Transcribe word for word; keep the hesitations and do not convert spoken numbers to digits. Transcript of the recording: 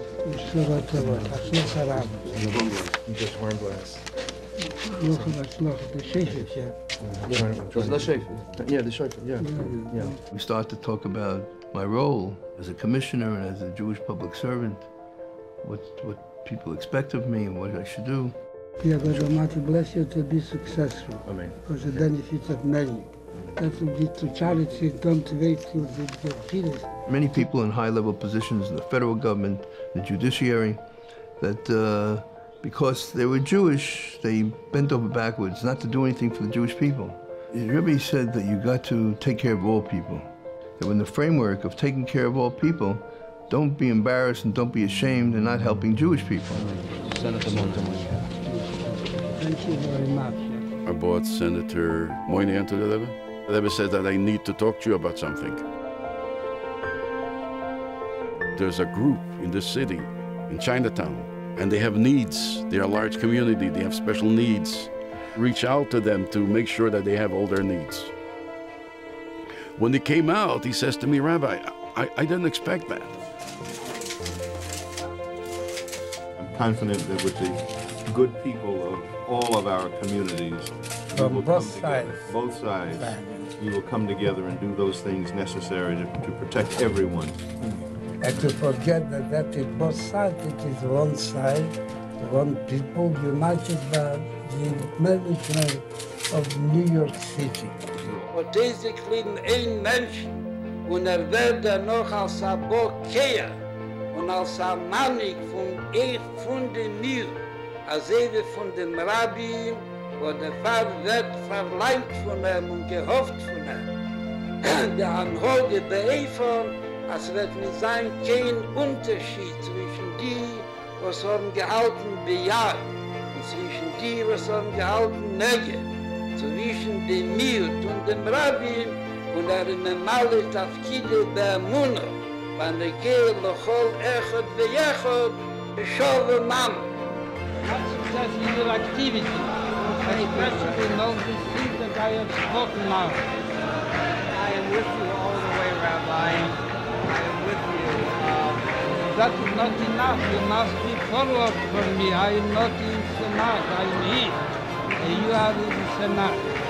Just warm glass. Noch was noch, the shefes, yeah. Yeah, the shofar. Yeah, the shofar, yeah. yeah. We start to talk about my role as a commissioner and as a Jewish public servant, what, what people expect of me and what I should do. Yeah, God Almighty bless you to be successful. Amen. For the benefit of many. That will be to charity, don't wait till they get finished. Many people in high-level positions in the federal government, the judiciary, that uh, because they were Jewish, they bent over backwards not to do anything for the Jewish people. The Rebbe said that you got to take care of all people. That in the framework of taking care of all people, don't be embarrassed and don't be ashamed in not helping Jewish people. Thank you very much. I brought Senator Moynihan to the Rebbe. The Rebbe says that I need to talk to you about something. There's a group in this city, in Chinatown, and they have needs. They're a large community, they have special needs. Reach out to them to make sure that they have all their needs. When he came out, he says to me, Rabbi, I, I didn't expect that. I'm confident that with the good people of all of our communities, From both sides. Both sides. We will come together and do those things necessary to, to protect everyone. And to forget that that is both sides, it is one side, one people united by the management of New York City. Und diese kriegen ein Mensch und er wird dann noch als ein Bokehr und als ein Mannig von ich von dem Mir, als eben von dem Rabbi, wo der Pfarr wird verleiht von ihm und gehofft von ihm. Der Anhoge beäfern, als wird nicht sein kein Unterschied zwischen die, was haben gehalten Bejahr, und zwischen die, was haben gehalten Nege, zwischen dem Mirt und dem Rabbi, und er in dem Malle Tafkide Be'amuna, wann er geht, lochol echot ve'yechot, b'shove Mam. Have success in your activity, especially in all these things that I have spoken now. I am with you all the way, Rabbi. I am with you. Uh, That is not enough. You must be followed from me. I am not in Senat. I am here. And you are in the Senat.